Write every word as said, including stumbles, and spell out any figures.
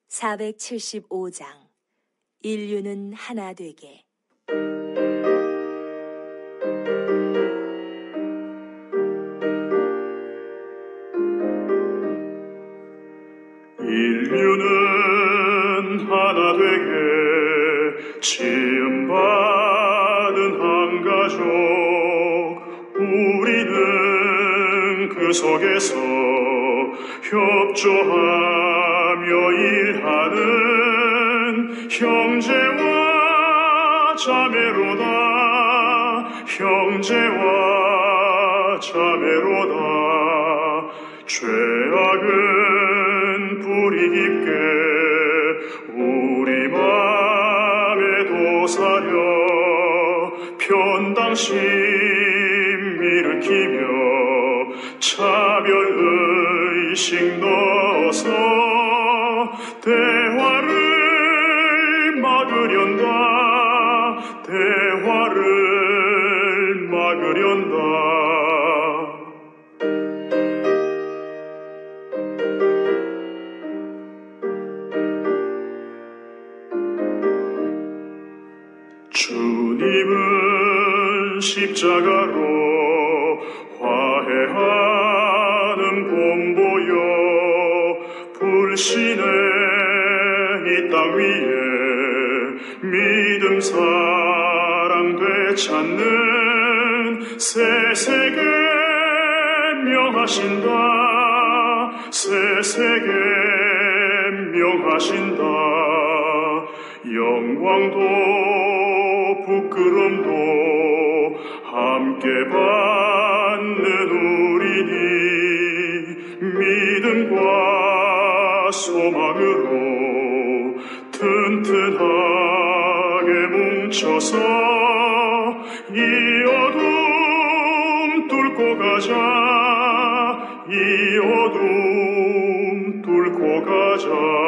사백칠십오 장 인류는 하나 되게. 인류는 하나 되게 지음받은 한 가족, 우리는 그 속에서 협조하며 일하는 형제와 자매로다. 형제와 자매로다. 죄악은 뿌리 깊게 우리 맘에 도사려 편당심 일으키며 차별의식 넣어서 대화를 막으련다. 대화를 막으련다. 주님은 십자가로 화해하는 본보여 불신의 이 땅 위에 믿음 사랑 되찾는 새 세계 명하신다. 새 세계 명하신다. 영광도 부끄럼도 함께 받는 우리니 믿음과 소망으로 튼튼하게 뭉쳐서 이 어둠 뚫고 가자. 이 어둠 뚫고 가자.